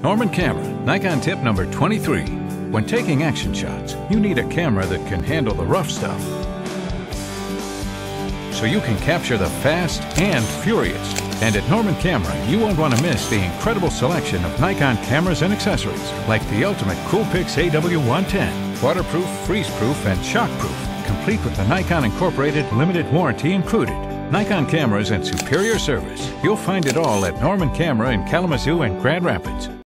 Norman Camera, Nikon tip number 23. When taking action shots, you need a camera that can handle the rough stuff, so you can capture the fast and furious. And at Norman Camera, you won't want to miss the incredible selection of Nikon cameras and accessories, like the ultimate Coolpix AW110, waterproof, freeze-proof, and shockproof, complete with the Nikon Incorporated limited warranty included. Nikon cameras and superior service. You'll find it all at Norman Camera in Kalamazoo and Grand Rapids.